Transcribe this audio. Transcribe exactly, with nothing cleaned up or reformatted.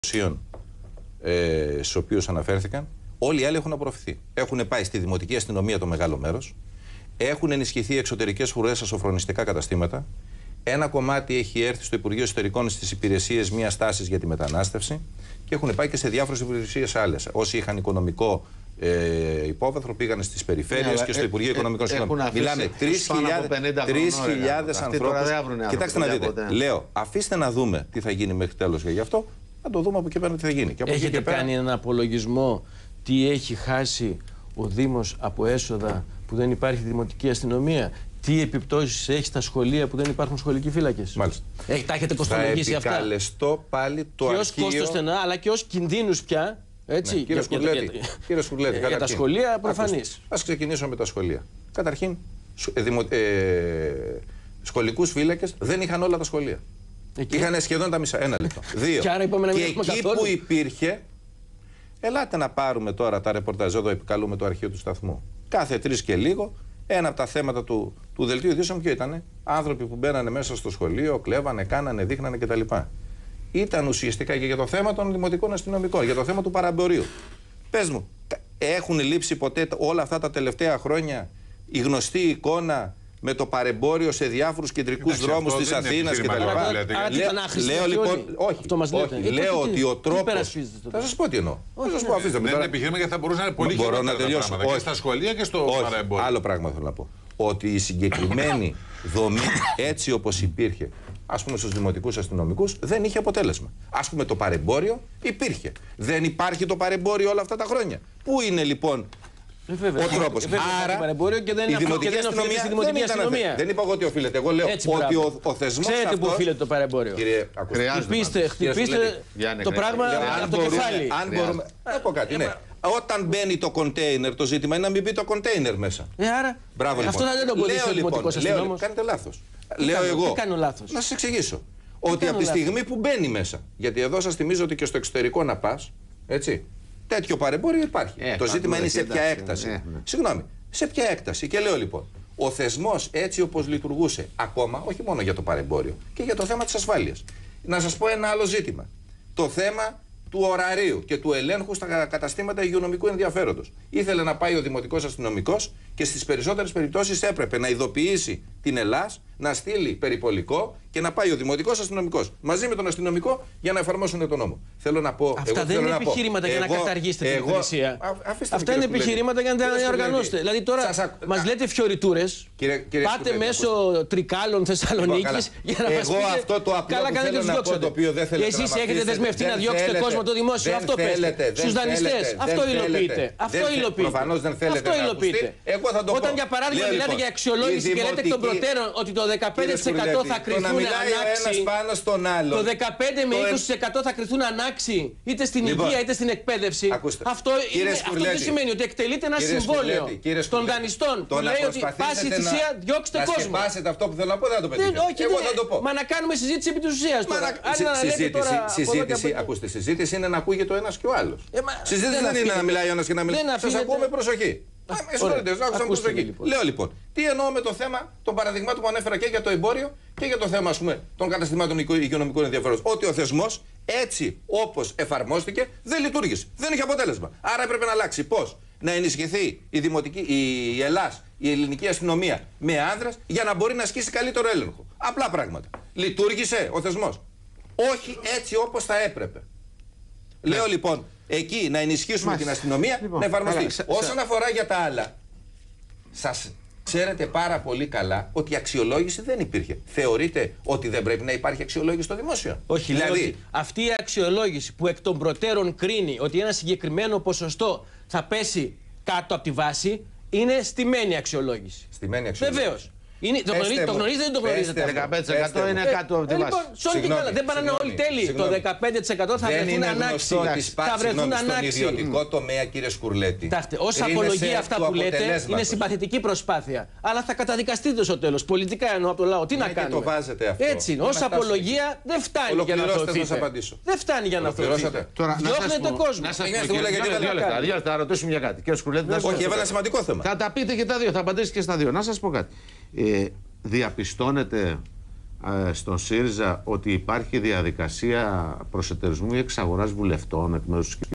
ε, στους οποίους αναφέρθηκαν, όλοι οι άλλοι έχουν απορροφηθεί. Έχουν πάει στη δημοτική αστυνομία το μεγάλο μέρος, έχουν ενισχυθεί εξωτερικές φρουρές στα σοφρονιστικά καταστήματα, ένα κομμάτι έχει έρθει στο Υπουργείο Εσωτερικών στις υπηρεσίες μιας τάσης για τη μετανάστευση και έχουν πάει και σε διάφορες υπηρεσίες άλλες. Όσοι είχαν οικονομικό ε, υπόβαθρο πήγαν στις περιφέρειες ναι, και στο Υπουργείο ε, Οικονομικών Συνόμων. Μιλάμε τρεις χιλιάδες ανθρώπους. Κοιτάξτε να δείτε. Ποτέ. Λέω, αφήστε να δούμε τι θα γίνει μέχρι τέλος και γι' αυτό να το δούμε από εκεί πέρα τι θα γίνει. Και από Έχετε και πέρα... κάνει έναν απολογισμό τι έχει χάσει ο Δήμος από έσοδα που δεν υπάρχει δημοτική αστυνομία? Τι επιπτώσεις έχει στα σχολεία που δεν υπάρχουν σχολικοί φύλακες? Μάλιστα. Έχει, τα έχετε κοστολογήσει αυτά? Θα επικαλεστώ πάλι το και αρχείο... ως κόστος στενά, αλλά και ως κινδύνους πια. Έτσι, ναι, κύριε Σκουρλέτη, για, κύριε Σκουρλέτη, για, για τα σχολεία προφανής. Ας ξεκινήσω με τα σχολεία. Καταρχήν, δημο, ε, σχολικούς φύλακες δεν είχαν όλα τα σχολεία. Εκεί. Είχαν σχεδόν τα μισά. Ένα λεπτό. Δύο. Και, άρα είπαμε να μην και εκεί καθόλου. Που υπήρχε, ελάτε να πάρουμε τώρα τα ρεπορταζ, εδώ επικαλούμε το αρχείο του σταθμού. Κάθε τρεις και λίγο, ένα από τα θέματα του, του δελτίου ειδήσεων ποιο ήτανε? Άνθρωποι που μπαίνανε μέσα στο σχολείο, κλέβανε, κάνανε, δείχνανε κτλ. Ήταν ουσιαστικά και για το θέμα των δημοτικών αστυνομικών, για το θέμα του παραμπορίου. Πες μου, έχουν λείψει ποτέ όλα αυτά τα τελευταία χρόνια η γνωστή εικόνα με το παρεμπόριο σε διάφορους κεντρικούς δρόμους της Αθήνας κτλ? Λέω λοιπόν, όχι, λέω ότι ο τρόπος. Θα σας πω τι εννοώ. Δεν είναι επιχείρημα γιατί θα μπορούσαν να είναι πολύ χειρότερα τα πράγματα και στα σχολεία και στο παρεμπόριο. Άλλο πράγμα θέλω να πω. Ότι η συγκεκριμένη δομή έτσι όπως υπήρχε, ας πούμε στους δημοτικούς αστυνομικούς, δεν είχε αποτέλεσμα. Ας πούμε το παρεμπόριο υπήρχε. Δεν υπάρχει το παρεμπόριο όλα αυτά τα χρόνια. Πού είναι λοιπόν Βέβαια, ο τρόπος? Άρα και δεν η δημοτική αστυνομία, δημοτική δεν, αστυνομία. δεν είπα εγώ ότι οφείλεται. Εγώ λέω έτσι, ότι ο, ο θεσμός Ξέρετε αυτός... που οφείλεται το παρεμπόριο. Κύριε, χτυπήστε, χτυπήστε το πράγμα από το κεφάλι. Αν μπορούμε... Να πω κάτι, ναι. Όταν μπαίνει το κοντέινερ, το ζήτημα είναι να μην μπει το κοντέινερ μέσα. Ε, άρα, μπράβο, αυτό λοιπόν. δεν το μπορεί ο δημοτικός αστυνόμος. Κάνετε λάθος. Λέω εγώ. Τι κάνω λάθος? Να σας εξηγήσω. Ότι από τη στιγμή που μπαίνει μέσα, γιατί εδώ σας θυμίζω ότι και στο εξωτερικό να πας, έτσι, τέτοιο παρεμπόριο υπάρχει. Ε, το ζήτημα είναι σε ποια έκταση. Ε, ναι. Συγγνώμη, σε ποια έκταση. Και λέω λοιπόν, ο θεσμός έτσι όπως λειτουργούσε ακόμα, όχι μόνο για το παρεμπόριο, και για το θέμα της ασφάλειας. Να σας πω ένα άλλο ζήτημα. Το θέμα του ωραρίου και του ελέγχου στα καταστήματα υγειονομικού ενδιαφέροντος. Ήθελε να πάει ο δημοτικός αστυνομικός και στις περισσότερες περιπτώσεις έπρεπε να ειδοποιήσει την Ελλάς, να στείλει περιπολικό και να πάει ο δημοτικός αστυνομικός μαζί με τον αστυνομικό για να εφαρμόσουν τον νόμο. Θέλω να πω. Αυτά εγώ δεν είναι να επιχειρήματα πω. για εγώ, να καταργήσετε εγώ, την υπηρεσία. Αυτά είναι επιχειρήματα για να τα οργανώσετε. Δηλαδή τώρα μας λέτε φιωριτούρες, πάτε μέσω τρικάλων Θεσσαλονίκης για να μας πείτε. Καλά κάνετε τους διώξετε. Και εσείς έχετε δεσμευτεί να διώξετε κόσμο το δημόσιο. Αυτό πέστε. Στους δανειστές. Αυτό υλοποιείτε. Αυτό υλοποιείτε. Όταν για παράδειγμα μιλάτε για αξιολόγηση και λέτε εκ των προτέρων ότι το δεκαπέντε τοις εκατό θα κρυθούν ανάξιοι. Το δεκαπέντε με είκοσι τοις εκατό θα κρυθούν ανάξιοι είτε στην υγεία είτε στην εκπαίδευση. Αυτό τι σημαίνει? Ότι εκτελείται ένα συμβόλαιο των δανειστών που λέει ότι πάση θυσία διώξτε κόσμο. Να σκεπάσετε αυτό που θέλω να πω, δεν θα το πετύχετε. Εγώ θα το πω. Μα να κάνουμε συζήτηση επί της ουσίας τώρα. Συζήτηση, ακούστε, συζήτηση είναι να ακούγεται ο ένας και ο άλλος. Συζήτηση δεν είναι να μιλάει ο ένας και να μιλάει. Σας ακούω με προσοχή. Λέω λοιπόν, τι εννοώ με το θέμα των παραδειγμάτων που ανέφερα και για το εμπόριο και για το θέμα, ας πούμε, των καταστημάτων υγειονομικών ενδιαφέροντος. Ότι ο θεσμός έτσι όπως εφαρμόστηκε δεν λειτουργήσε. Δεν είχε αποτέλεσμα. Άρα έπρεπε να αλλάξει. Πώς? Να ενισχυθεί η, δημοτική, η Ελλάς, η ελληνική αστυνομία με άνδρες για να μπορεί να ασκήσει καλύτερο έλεγχο. Απλά πράγματα. Λειτουργήσε ο θεσμός? Όχι έτσι όπως θα έπρεπε. Ναι. Λέω λοιπόν, εκεί να ενισχύσουμε Μάλιστα. την αστυνομία, λοιπόν, να εφαρμοστεί. Καλά, όσον αφορά για τα άλλα, σας ξέρετε πάρα πολύ καλά ότι η αξιολόγηση δεν υπήρχε. Θεωρείτε ότι δεν πρέπει να υπάρχει αξιολόγηση στο δημόσιο? Όχι, δηλαδή, λέω ότι αυτή η αξιολόγηση που εκ των προτέρων κρίνει ότι ένα συγκεκριμένο ποσοστό θα πέσει κάτω από τη βάση είναι στημένη αξιολόγηση. Στημένη αξιολόγηση. Βεβαίως. Είναι, το, γνωρίζετε, το γνωρίζετε ή δεν το γνωρίζετε? δεκαπέντε τοις εκατό είναι κάτω από τη βάση. Λοιπόν, δεν πάνε όλοι τέλειοι. Το δεκαπέντε τοις εκατό θα βρεθούν ανάξιοι. Θα βρεθούν ανάξιοι. Στον ιδιωτικό τομέα, κύριε Σκουρλέτη. Ως απολογία αυτά που λέτε είναι συμπαθητική προσπάθεια. Αλλά θα καταδικαστείτε στο τέλος. Πολιτικά εννοώ από το λαό. Τι να κάνουμε? Το βάζετε αυτό. Έτσι είναι. Ως απολογία δεν φτάνει για να αθωωθείτε. Δεν φτάνει για να αθωωθείτε. Διώχνετε κόσμο. Δύο λεπτά, να ρωτήσουμε για κάτι. Όχι, έβαλα σημαντικό θέμα. Θα τα πείτε και τα δύο, θα απαντήσετε και στα δύο. Να σας πω κάτι. Ε, διαπιστώνετε στον ΣΥΡΙΖΑ ότι υπάρχει διαδικασία προσετερισμού ή εξαγοράς βουλευτών εκ μέρους